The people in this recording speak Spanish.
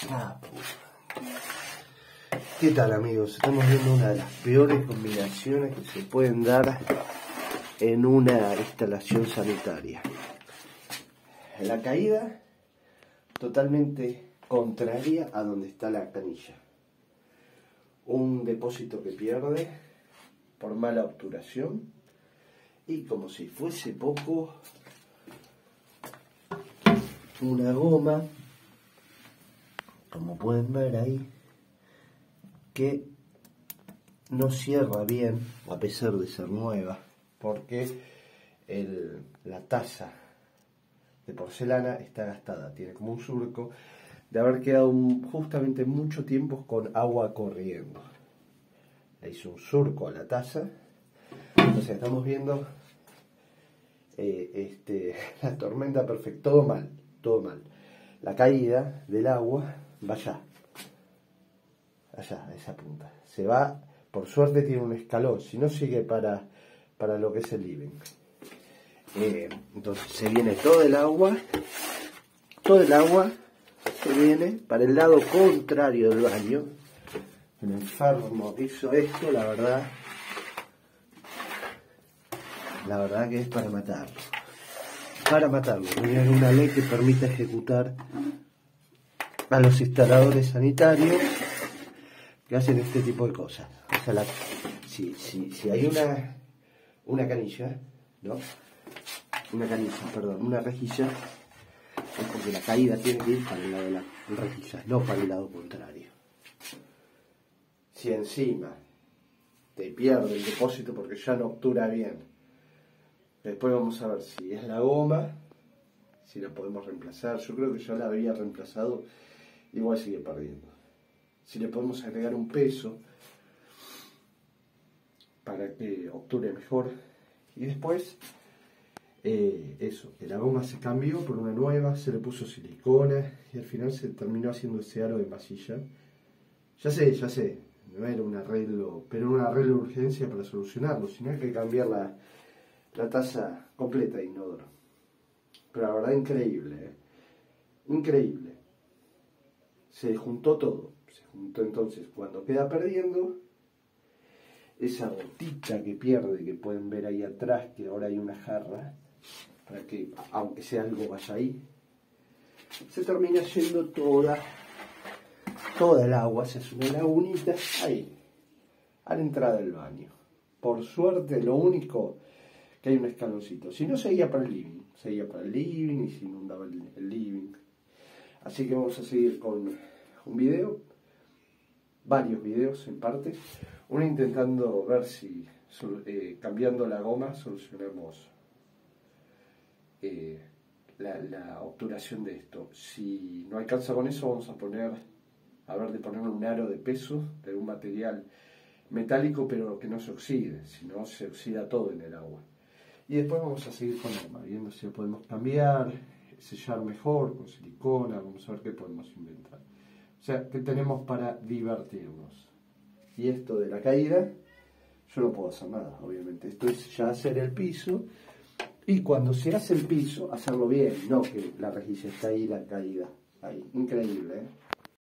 Ah, ¿qué tal, amigos? Estamos viendo una de las peores combinaciones que se pueden dar en una instalación sanitaria. La caída totalmente contraria a donde está la canilla. Un depósito que pierde por mala obturación y, como si fuese poco, una goma, como pueden ver ahí, que no cierra bien a pesar de ser nueva, porque la taza de porcelana está gastada, tiene como un surco de haber quedado justamente mucho tiempo con agua corriendo. Le hizo un surco a la taza. Entonces estamos viendo la tormenta perfecta, todo mal, todo mal. La caída del agua va allá, a esa punta. Se va, por suerte tiene un escalón, si no sigue para lo que es el living. Entonces se viene todo el agua se viene para el lado contrario del baño. El enfermo hizo esto, la verdad que es para matarlo. Para matarlo. Hay una ley que permite ejecutar a los instaladores sanitarios que hacen este tipo de cosas. O sea, si hay una canilla, ¿no? Una rejilla, es porque la caída tiene que ir para el lado de la rejilla, no para el lado contrario. Si encima te pierde el depósito porque ya no obtura bien, después vamos a ver si es la goma, si la podemos reemplazar. Yo creo que ya la había reemplazado, igual sigue perdiendo. Si le podemos agregar un peso para que obture mejor. Y después, que la goma se cambió por una nueva, se le puso silicona y al final se terminó haciendo ese aro de masilla. Ya sé, no era un arreglo, pero un arreglo de urgencia para solucionarlo, sino hay que cambiar la taza completa de inodoro. Pero la verdad, increíble, increíble. Se juntó todo. Se juntó, entonces, cuando queda perdiendo, esa gotita que pierde, que pueden ver ahí atrás, que ahora hay una jarra, para que, aunque sea algo, vaya ahí, se termina yendo toda el agua, se hace una lagunita ahí, a la entrada del baño. Por suerte, lo único que hay un escaloncito. Si no, seguía para el living, y se inundaba el living. Así que vamos a seguir con un video, varios videos en parte, uno intentando ver si cambiando la goma solucionamos la obturación de esto. Si no alcanza con eso, vamos a ponerle un aro de peso de algún material metálico, pero que no se oxide, si no se oxida todo en el agua. Y después vamos a seguir con la goma, viendo si lo podemos cambiar, sellar mejor con silicona, vamos a ver qué podemos inventar. O sea, ¿qué tenemos para divertirnos? Y esto de la caída, yo no puedo hacer nada, obviamente. Esto es ya hacer el piso. Y cuando se hace el piso, hacerlo bien, no que la rejilla está ahí, la caída ahí. Increíble, ¿eh?